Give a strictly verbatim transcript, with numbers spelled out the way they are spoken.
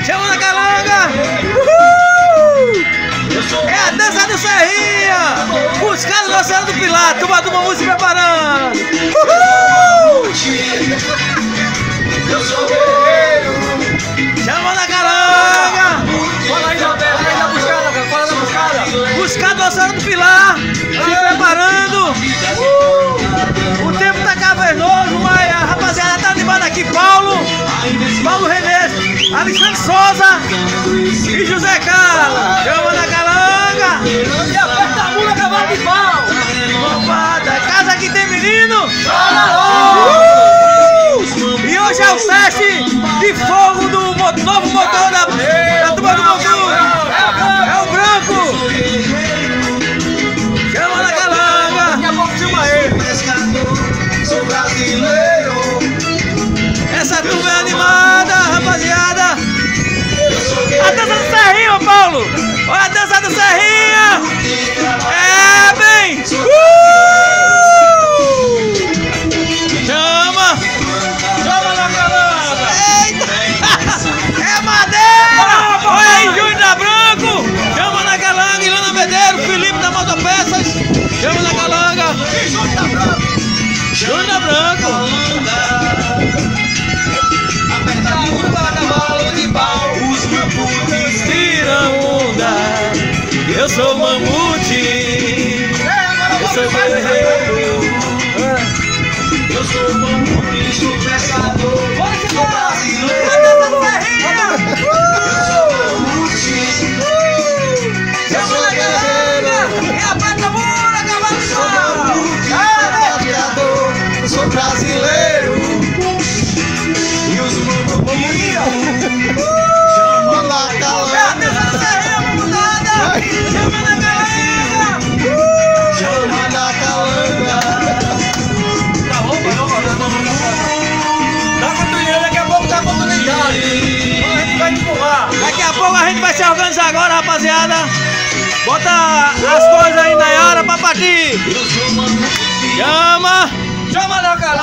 Chama na calanga. Uhul! É a dança do Serrinha. Buscando no Oceano do Pilar. Turma do Mamu se preparando. Uhul! Eu sou guerreiro. Chama na calanga. Fala aí, Roberto, aí na buscada, cara. Fala na buscada. Buscando no Oceano do Pilar. Se preparando. Uh! O tempo tá cavernoso, mas a rapaziada tá animada aqui. Paulo, Paulo Renê, Alexandre Souza e José Carlos. Chama na calanga. E aperta a mula, cavalo de pau. Bombada, casa que tem menino. Chora, Uh! E hoje é o teste de fogo do mo- novo motor da, da turma do Mamu. É o branco. Chama na calanga. daqui a pouco filma ele. Sou brasileiro. Essa turma é animada, rapaziada. A dança do Serrinha, Paulo. Olha a dança do Serrinha. É, bem. Uh! Chama. Chama na calanga. Eita. É madeira. Olha aí, Júnior da Branco. Chama na calanga. Ilana Medeiro, Felipe da Motopeças. Chama na calanga. Júnior da Branco. Aperta a curva, cavalo de pau. Os mamutes Tira onda, eu sou mamute, eu sou guerreiro. Eu sou mamute, sou pescador. Sou brasileiro. Eu sou mamute. Eu sou guerreiro. É a patamura, cavalo de Sou pau. mamute, pescador. Sou brasileiro. E os mamutes chamam na É a calanga. dança do Serrinha, mamudada. Chama na calanga. Chama na calanga. Dá continuidade, daqui a pouco dá continuidade. Então a gente vai empurrar. Daqui a pouco a gente vai se organizar agora, rapaziada. Bota as coisas aí na hora pra partir. Eu sou mamute. Chama. Chama na cara.